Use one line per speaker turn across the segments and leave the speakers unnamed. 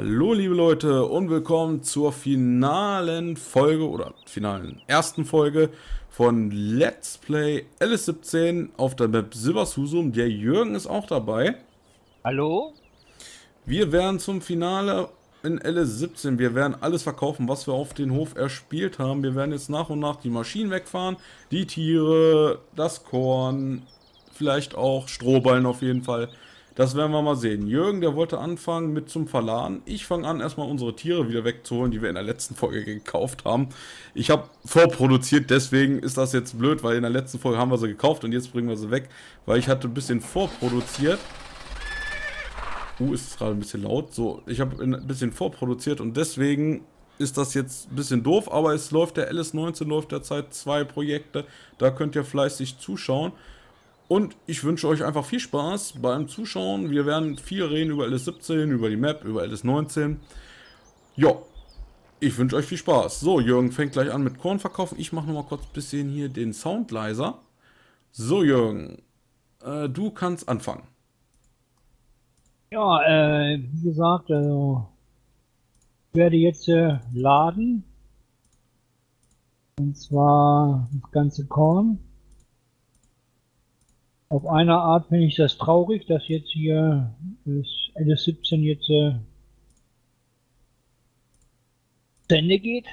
Hallo liebe Leute und willkommen zur finalen Folge oder finalen ersten Folge von Let's Play LS17 auf der Map Silbershusum. Der Jürgen ist auch dabei.
Hallo?
Wir werden zum Finale in LS17, wir werden alles verkaufen, was wir auf den Hof erspielt haben. Wir werden jetzt nach und nach die Maschinen wegfahren, die Tiere, das Korn, vielleicht auch Strohballen auf jeden Fall. Das werden wir mal sehen. Jürgen, der wollte anfangen mit zum Verladen. Ich fange an, erstmal unsere Tiere wieder wegzuholen, die wir in der letzten Folge gekauft haben. Ich habe vorproduziert, deswegen ist das jetzt blöd, weil in der letzten Folge haben wir sie gekauft und jetzt bringen wir sie weg, weil ich hatte ein bisschen vorproduziert. Ist gerade ein bisschen laut. So, ich habe ein bisschen vorproduziert und deswegen ist das jetzt ein bisschen doof, aber es läuft der LS19, läuft derzeit 2 Projekte. Da könnt ihr fleißig zuschauen. Und ich wünsche euch einfach viel Spaß beim Zuschauen. Wir werden viel reden über LS17, über die Map, über LS19. Ja, ich wünsche euch viel Spaß. So, Jürgen fängt gleich an mit Korn verkaufen. Ich mache nochmal kurz ein bisschen hier den Sound leiser. So, Jürgen, du kannst anfangen.
Ja, wie gesagt, also ich werde jetzt laden, und zwar das ganze Korn. Auf eine Art finde ich das traurig, dass jetzt hier das LS17 jetzt zu Ende geht,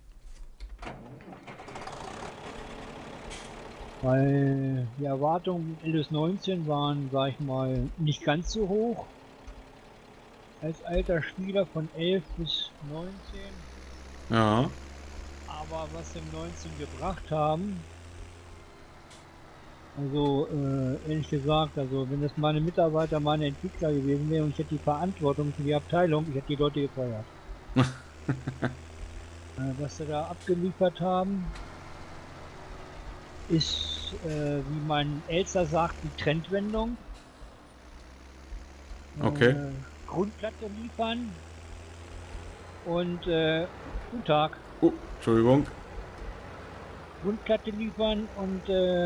weil die Erwartungen mit LS19 waren, sag ich mal, nicht ganz so hoch. Als alter Spieler von 11 bis 19.
Ja,
Aber was sie im 19 gebracht haben, also ehrlich gesagt, also wenn das meine Mitarbeiter, meine Entwickler gewesen wären und ich hätte die Verantwortung für die Abteilung, ich hätte die Leute gefeuert. Was sie da abgeliefert haben, ist, wie mein Elster sagt, die Trendwendung.
okay.
Grundplatte liefern und guten Tag.
Entschuldigung.
Grundplatte liefern und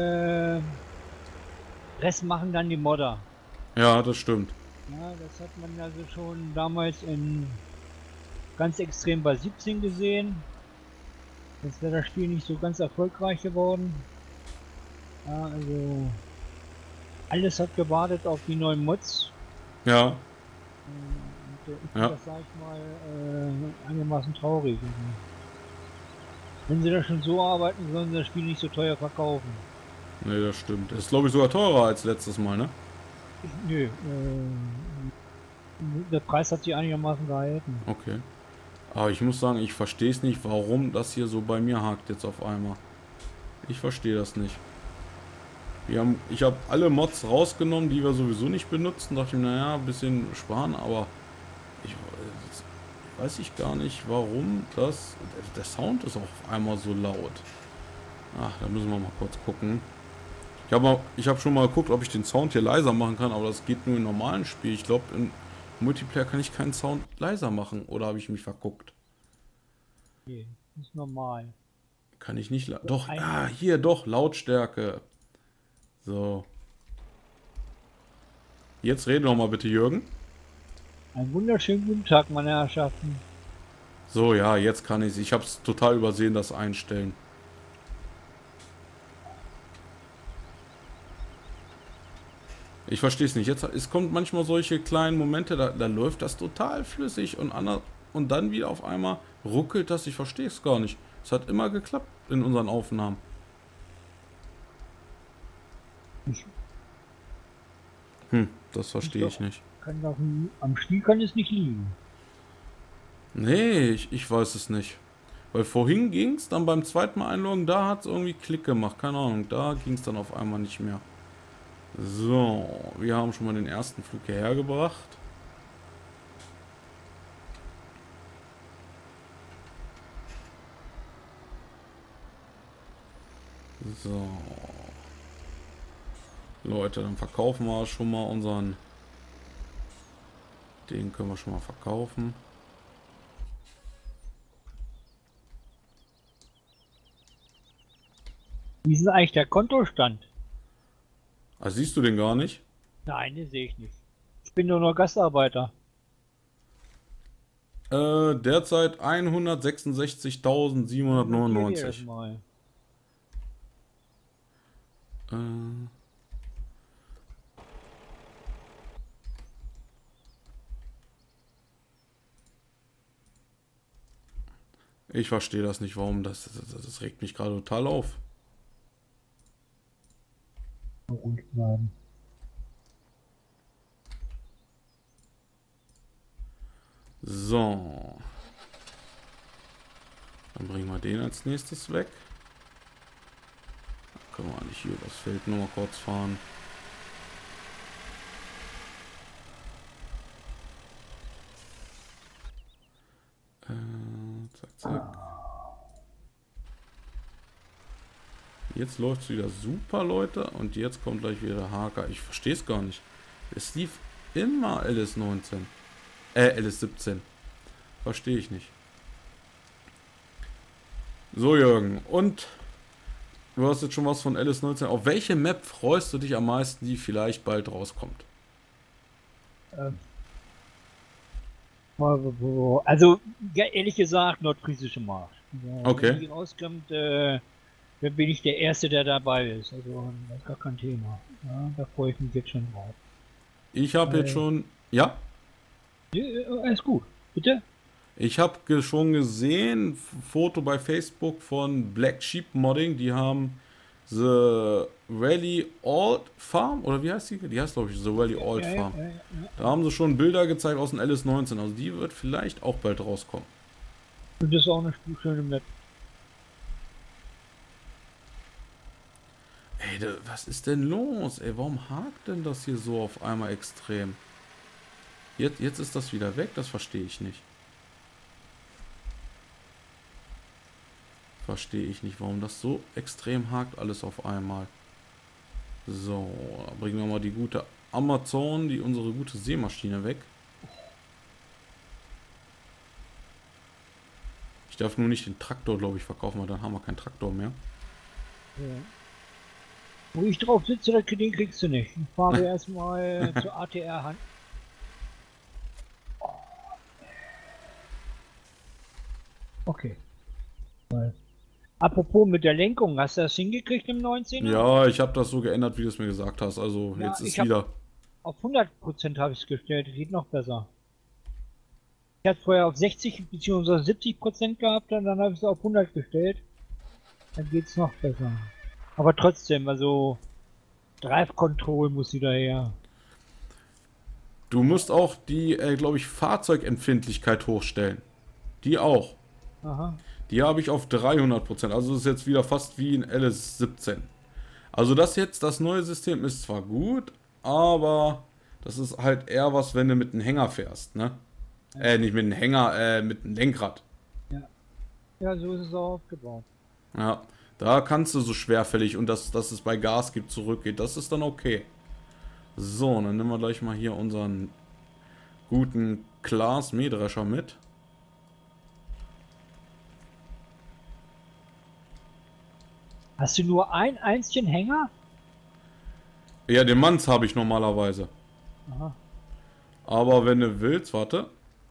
Rest machen dann die Modder.
Ja, das stimmt.
Ja, das hat man also schon damals in ganz extrem bei 17 gesehen. Jetzt wäre das Spiel nicht so ganz erfolgreich geworden. Ja, also alles hat gewartet auf die neuen Mods.
Ja,
Und, ich finde
ja.
das, sag ich mal, einigermaßen traurig. Wenn sie das schon so arbeiten, sollen sie das Spiel nicht so teuer verkaufen.
Nee, das stimmt. Ist, glaube ich, sogar teurer als letztes Mal, ne?
Nö, der Preis hat sich einigermaßen gehalten.
Okay. Aber ich muss sagen, ich verstehe es nicht, warum das hier so bei mir hakt jetzt auf einmal. Ich verstehe das nicht. Ich habe alle Mods rausgenommen, die wir sowieso nicht benutzen. Dachte ich, naja, ein bisschen sparen, aber ich weiß ich gar nicht, warum das... Der Sound ist auch auf einmal so laut. Ach, da müssen wir mal kurz gucken. Ich hab schon mal geguckt, ob ich den Sound hier leiser machen kann, aber das geht nur im normalen Spiel. Ich glaube, im Multiplayer kann ich keinen Sound leiser machen. Oder habe ich mich verguckt?
Nee, ist normal.
Kann ich nicht... Doch, hier, doch, Lautstärke. So. Jetzt rede noch mal bitte, Jürgen.
Einen wunderschönen guten Tag, meine Herrschaften.
So, ja, jetzt kann ich es. Ich habe es total übersehen, das Einstellen. Ich verstehe es nicht. Jetzt, es kommt manchmal solche kleinen Momente, da läuft das total flüssig und dann wieder auf einmal ruckelt das. Ich verstehe es gar nicht. Es hat immer geklappt in unseren Aufnahmen. Das verstehe ich nicht.
Kann doch, am Spiel kann es nicht liegen.
Nee, ich weiß es nicht. Weil vorhin ging es, dann beim zweiten Mal einloggen, da hat es irgendwie Klick gemacht. Keine Ahnung, da ging es dann auf einmal nicht mehr. So, wir haben schon mal den ersten Flug hierher gebracht. So. Leute, dann verkaufen wir schon mal unseren... Den können wir schon mal verkaufen.
Wie ist denn eigentlich der Kontostand?
Ah, siehst du den gar nicht?
Nein, den sehe ich nicht. Ich bin nur noch Gastarbeiter.
Derzeit
Notiert ihr das
166.799.
mal.
Äh, Ich verstehe das nicht, warum das regt mich gerade total auf.
Ruhig bleiben.
So. Dann bringen wir den als nächstes weg. Dann können wir eigentlich hier das Feld nur mal kurz fahren. Zack, zack. Jetzt läuft es wieder super, Leute. Und jetzt kommt gleich wieder der Haker. Ich verstehe es gar nicht. Es lief immer LS19. LS17. Verstehe ich nicht. So, Jürgen. Und du hast jetzt schon was von LS19. Auf welche Map freust du dich am meisten, die vielleicht bald rauskommt?
Also, ja, ehrlich gesagt, nordfriesische Markt. Ja, wenn
Okay.
die rauskommt, dann bin ich der Erste, der dabei ist. Also, das ist gar kein Thema. Ja, da freue ich mich jetzt schon drauf.
Ich habe jetzt schon... Ja?
Ja, alles gut. Bitte?
Ich habe schon gesehen, Foto bei Facebook von Black Sheep Modding, die haben The Rally Alt Farm, oder wie heißt die? Die heißt, glaube ich, The Rally Alt Farm. Da haben sie schon Bilder gezeigt aus dem LS19, also die wird vielleicht auch bald rauskommen.
Und das ist auch eine schöne Map.
Ey, was ist denn los? Ey, warum hakt denn das hier so auf einmal extrem? Jetzt ist das wieder weg, das verstehe ich nicht. Verstehe ich nicht, warum das so extrem hakt alles auf einmal. So, dann bringen wir mal die gute Amazon, unsere gute Seemaschine weg. Ich darf nur nicht den Traktor, glaube ich, verkaufen, weil dann haben wir keinen Traktor mehr.
Ja. Wo ich drauf sitze, den kriegst du nicht. Ich fahre erstmal zur ATR Hand. Okay. Apropos mit der Lenkung, hast du das hingekriegt im 19er?
Ja, ich habe das so geändert, wie du es mir gesagt hast. Also
Ja,
jetzt ist wieder...
auf 100% habe ich es gestellt, geht noch besser. Ich hatte vorher auf 60 bzw. 70% gehabt und dann habe ich es auf 100 gestellt. Dann geht es noch besser. Aber trotzdem, also Drive Control muss wieder her.
Du musst auch die, glaube ich, Fahrzeugempfindlichkeit hochstellen. Die auch.
Aha.
Die habe ich auf 300%. Also das ist jetzt wieder fast wie ein LS17. Also das neue System ist zwar gut, aber das ist halt eher was, wenn du mit einem Hänger fährst, ne? Nicht mit einem Hänger, mit einem Lenkrad.
Ja. Ja, so ist es auch aufgebaut.
Ja, da kannst du so schwerfällig und dass es bei Gas gibt zurückgeht, das ist dann okay. So, dann nehmen wir gleich mal hier unseren guten Klaas Mähdrescher mit.
Hast du nur ein einzigen Hänger?
Ja, den Manns habe ich normalerweise.
Aha.
Aber wenn du willst, warte.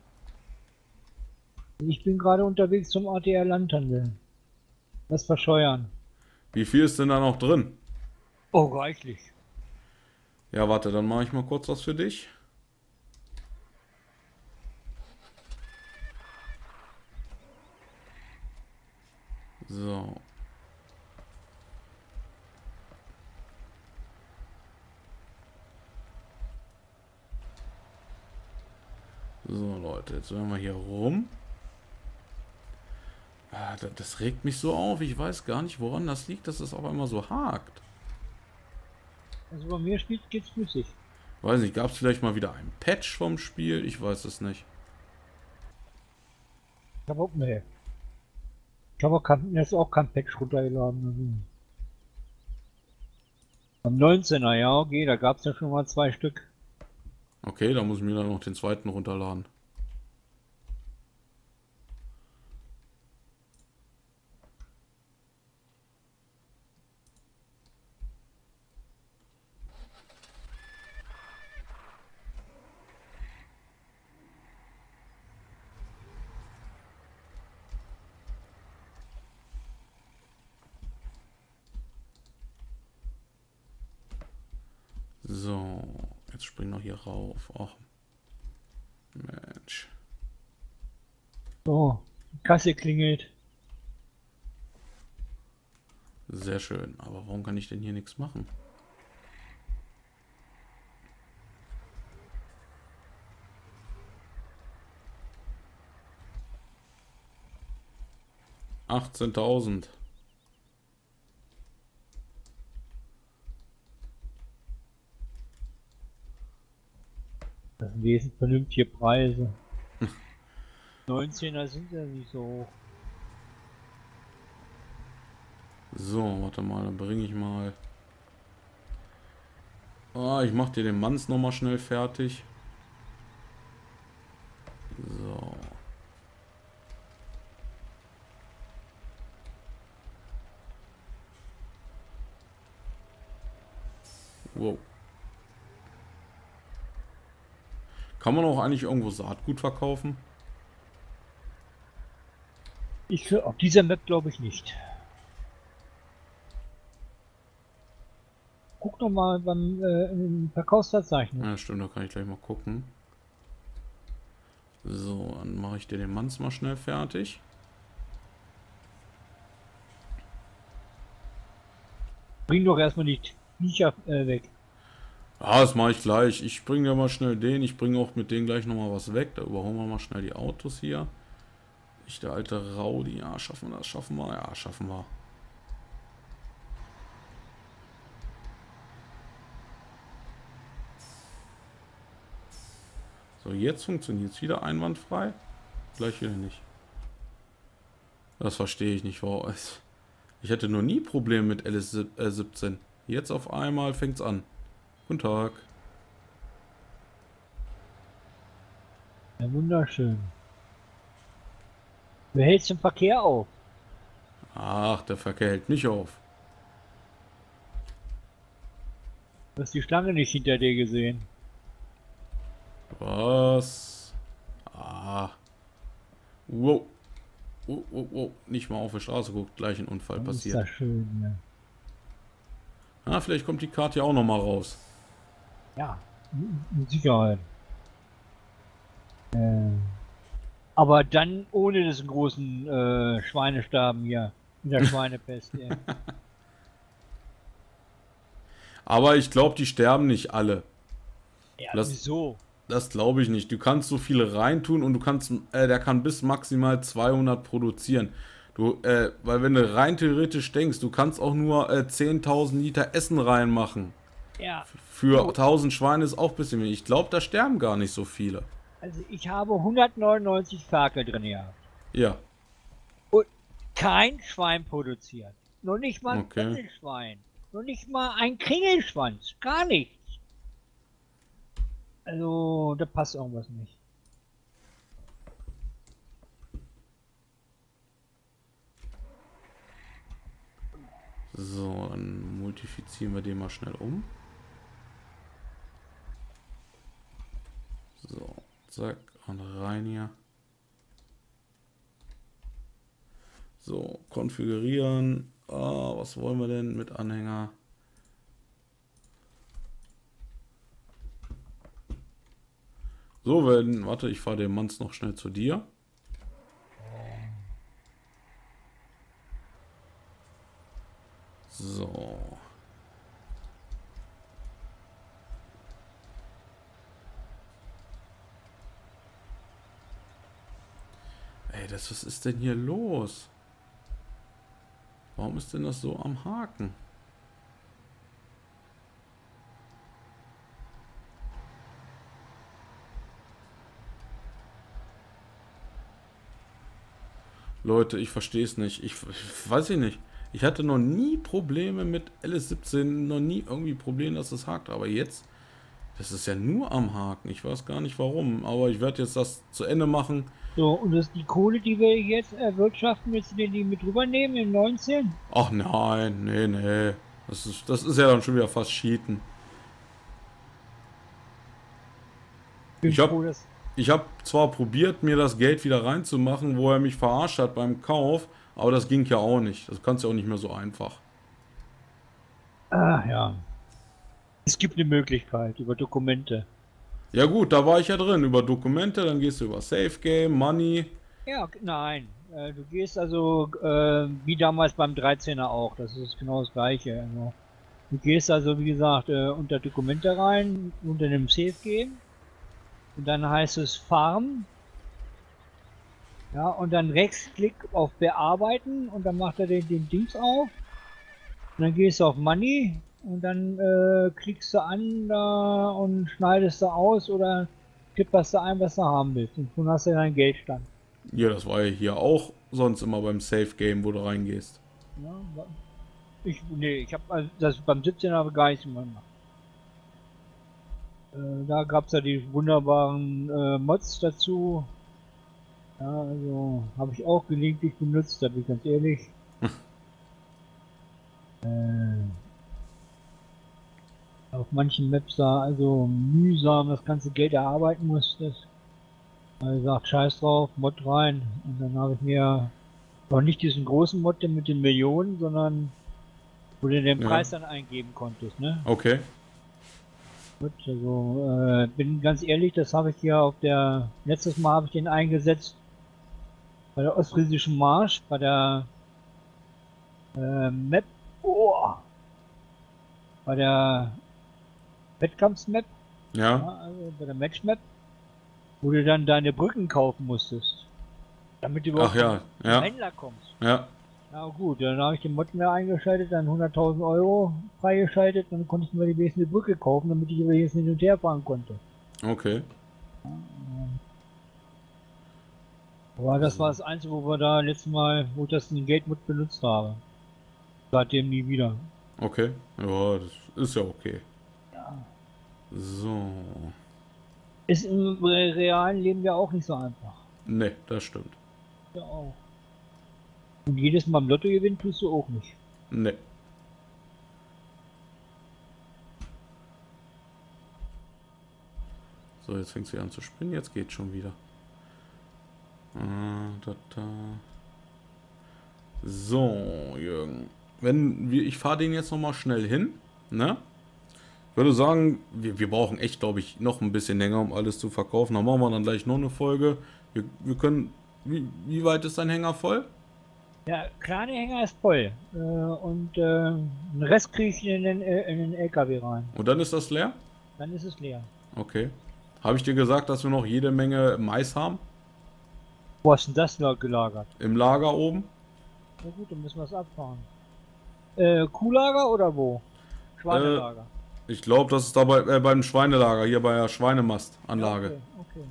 Ich bin gerade unterwegs zum ATR Landhandel. Das verscheuern.
Wie viel ist denn da noch drin?
Oh, reichlich.
Ja, warte, dann mache ich mal kurz was für dich. So. So, Leute, jetzt werden wir hier rum. Ah, das regt mich so auf. Ich weiß gar nicht, woran das liegt, dass es auf einmal so hakt.
Also bei mir geht's flüssig.
Weiß nicht, gab es vielleicht mal wieder einen Patch vom Spiel? Ich weiß es nicht.
Ich habe auch, nee. Ich habe jetzt auch kein Patch runtergeladen. Am 19er, ja, okay, da gab es ja schon mal 2 Stück.
Okay, da muss ich mir dann noch den zweiten runterladen. spring noch hier rauf. Ach, Mensch.
So, die Kasse klingelt.
Sehr schön. Aber warum kann ich denn hier nichts machen? $18.000.
Das sind wesentlich vernünftige Preise. 19er sind ja nicht so hoch.
So, warte mal, dann bringe ich mal. Ah, ich mache dir den Manns noch mal schnell fertig. So. Wow. Kann man auch eigentlich irgendwo Saatgut verkaufen?
Auf dieser Map glaube ich nicht. Guck noch mal im Verkaufsverzeichnis.
Ja, stimmt, da kann ich gleich mal gucken. So, dann mache ich dir den Manns mal schnell fertig.
Bring doch erstmal die Viecher weg.
Ah, das mache ich gleich. Ich bringe ja mal schnell den. Ich bringe auch mit denen gleich nochmal was weg. Da überholen wir mal schnell die Autos hier. Ich, der alte Rowdy. Ja, schaffen wir das? Schaffen wir? Ja, schaffen wir. So, jetzt funktioniert es wieder einwandfrei. Gleich wieder nicht. Das verstehe ich nicht. Wow. Ich hatte noch nie Probleme mit LS17. Jetzt auf einmal fängt es an. Guten Tag.
Ja, wunderschön. Wer hält den Verkehr auf?
Ach, der Verkehr hält mich auf.
Du hast die Schlange nicht hinter dir gesehen.
Was? Ah. Wow. Oh. Nicht mal auf die Straße guckt, gleich ein Unfall
Das
passiert.
ist das schön, ja.
Ah, vielleicht kommt die Karte ja auch noch mal raus.
Ja, mit Sicherheit. Aber dann ohne diesen großen Schweinesterben hier. In der Schweinepest. Ey.
Aber ich glaube, die sterben nicht alle.
Ja,
Das-
wieso?
Das glaube ich nicht. Du kannst so viele reintun und du kannst, der kann bis maximal 200 produzieren. Weil wenn du rein theoretisch denkst, du kannst auch nur 10.000 Liter Essen reinmachen.
Ja,
Für
So.
1000 Schweine ist auch ein bisschen wenig. Ich glaube, da sterben gar nicht so viele.
also ich habe 199 Ferkel drin gehabt.
Ja,
Und kein Schwein produziert. Noch nicht mal ein
Okay.
Bettelschwein. Noch nicht mal ein Kringelschwanz. Gar nichts. Also, da passt irgendwas nicht.
so, dann multiplizieren wir den mal schnell um. So, zack, und rein hier. So, konfigurieren. Ah, was wollen wir denn mit Anhänger? So, warte, ich fahre den Manns noch schnell zu dir. So. Ey, was ist denn hier los? Warum ist denn das so am Haken? Leute, ich verstehe es nicht. Ich weiß ich nicht. Ich hatte noch nie Probleme mit LS17, noch nie irgendwie Probleme, dass es hakt. Aber jetzt, das ist ja nur am Haken. Ich weiß gar nicht warum. Aber ich werde jetzt das zu Ende machen.
So, und die Kohle, die wir jetzt erwirtschaften, willst du die mit rübernehmen in 19?
Ach nein, nee. Das ist ja dann schon wieder fast Cheaten.
Bin
Ich hab-
froh, dass
Ich habe zwar probiert, mir das Geld wieder reinzumachen, wo er mich verarscht hat beim Kauf, aber das ging ja auch nicht. Das kannst du auch nicht mehr so einfach.
Ah, ja. Es gibt eine Möglichkeit über Dokumente.
Ja gut, da war ich ja drin. Über Dokumente, dann gehst du über Safe Game, Money.
Ja, nein. Du gehst also wie damals beim 13er auch. Das ist genau das Gleiche. Also, du gehst also, wie gesagt, unter Dokumente rein, unter dem Safe Game. Und dann heißt es Farm. Ja, und dann Rechtsklick auf Bearbeiten und dann macht er den Dings auf. Und dann gehst du auf Money und dann klickst du an da und schneidest du aus oder tipperst du ein, was du haben willst. Und schon hast du deinen Geldstand.
Ja, das war ja hier auch sonst immer beim Safe Game, wo du reingehst.
Ja, nee, ich habe also das beim 17 habe ich gar nichts mehr gemacht. Da gab es ja die wunderbaren Mods dazu. Ja, also habe ich auch gelegentlich benutzt, da bin ich ganz ehrlich. Auf manchen Maps da also mühsam das ganze Geld erarbeiten musstest. Also gesagt, scheiß drauf, Mod rein. Und dann habe ich mir auch nicht diesen großen Mod mit den Millionen, sondern wo du den Preis dann eingeben konntest, ne?
Okay.
Gut, also bin ganz ehrlich, das habe ich hier auf der, letztes Mal habe ich den eingesetzt bei der Ostfriesischen Marsch, bei der Map, bei der Wettkampfsmap,
Ja.
also bei der Matchmap, wo du dann deine Brücken kaufen musstest, damit du überhaupt zum Händler kommst.
Ja.
Na gut, dann habe ich den Mod mehr eingeschaltet, dann 100.000 Euro freigeschaltet, dann konnte ich mir die nächste Brücke kaufen, damit ich über jetzt hin und her fahren konnte.
Okay.
Aber das war das Einzige, wo wir da letztes Mal, wo ich das in Geldmod benutzt habe. Seitdem nie wieder.
Okay. Ja, das ist ja okay.
Ja.
So.
Ist im realen Leben ja auch nicht so einfach.
Ne, das stimmt.
Ja auch. Und jedes Mal im Lotto gewinnen tust du auch nicht.
Ne. So, jetzt fängt sie an zu spinnen. Jetzt geht schon wieder. So, Jürgen. Ich fahre den jetzt nochmal schnell hin. Ne? Ich würde sagen, wir brauchen echt, glaube ich, noch ein bisschen länger, um alles zu verkaufen. Dann machen wir dann gleich noch eine Folge. Wir können... Wie weit ist dein Hänger voll?
Ja, kleine Hänger ist voll. Und den Rest kriege ich in den LKW rein.
Und dann ist das leer?
Dann ist es leer.
Okay. Habe ich dir gesagt, dass wir noch jede Menge Mais haben?
Wo hast denn das da gelagert?
Im Lager oben?
Na gut, dann müssen wir es abfahren. Kuhlager oder wo? Schweinelager.
Ich glaube, das ist dabei beim Schweinelager, hier bei der Schweinemastanlage.
Ja, okay.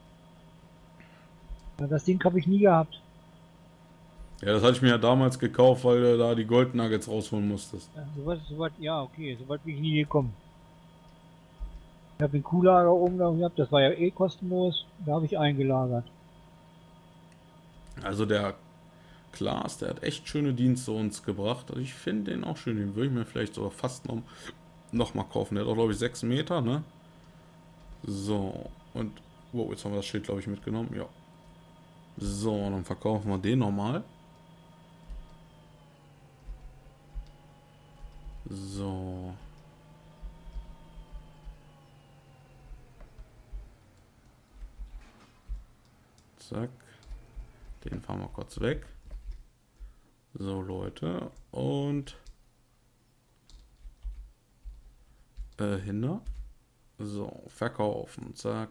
Ja, das Ding habe ich nie gehabt.
Ja, das hatte ich mir ja damals gekauft, weil du da die Gold Nuggets rausholen musstest.
Ja, soweit, ja, okay, soweit bin ich nie gekommen. Ich habe den Kuhlager oben da gehabt, das war ja eh kostenlos, da habe ich eingelagert.
Also der Klaas, der hat echt schöne Dienste uns gebracht. Also ich finde den auch schön, den würde ich mir vielleicht sogar fast noch mal kaufen. Der hat auch, glaube ich, 6 Meter, ne? So, und, wow, jetzt haben wir das Schild, glaube ich, mitgenommen, ja. So, dann verkaufen wir den nochmal. So. Zack. Den fahren wir kurz weg. So, Leute. Und hinter. So, verkaufen. Zack.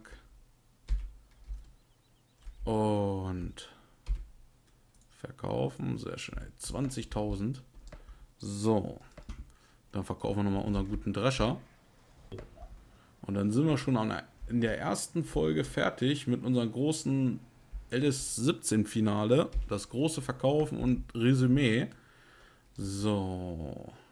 Und verkaufen. Sehr schnell. 20.000. So. Dann verkaufen wir nochmal unseren guten Drescher. Und dann sind wir schon in der ersten Folge fertig mit unserem großen LS17-Finale. Das große Verkaufen und Resümee. So.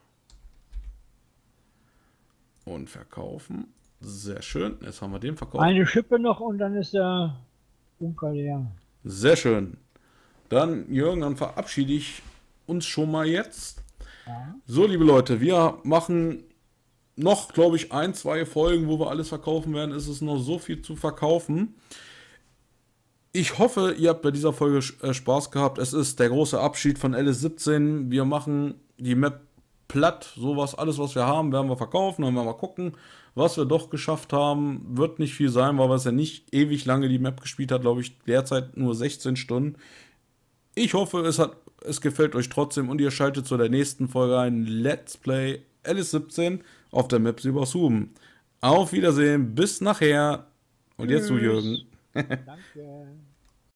Und verkaufen. Sehr schön. Jetzt haben wir den verkauft.
Eine Schippe noch und dann ist der Bunker leer.
Sehr schön. Dann, Jürgen, dann verabschiede ich uns schon mal jetzt. Ja. So, liebe Leute, wir machen noch, glaube ich, 1, 2 Folgen, wo wir alles verkaufen werden. Es ist noch so viel zu verkaufen. Ich hoffe, ihr habt bei dieser Folge Spaß gehabt. Es ist der große Abschied von LS17. Wir machen die Map platt. Sowas, alles was wir haben, werden wir verkaufen. Dann werden wir mal gucken, was wir doch geschafft haben. Wird nicht viel sein, weil wir es ja nicht ewig lange die Map gespielt hat. Glaube ich, derzeit nur 16 Stunden. Ich hoffe, es gefällt euch trotzdem und ihr schaltet zu der nächsten Folge ein Let's Play Alice 17 auf der Map Silbershauben. Auf Wiedersehen, bis nachher. Und jetzt du,
Tschüss.
Jürgen.
Danke.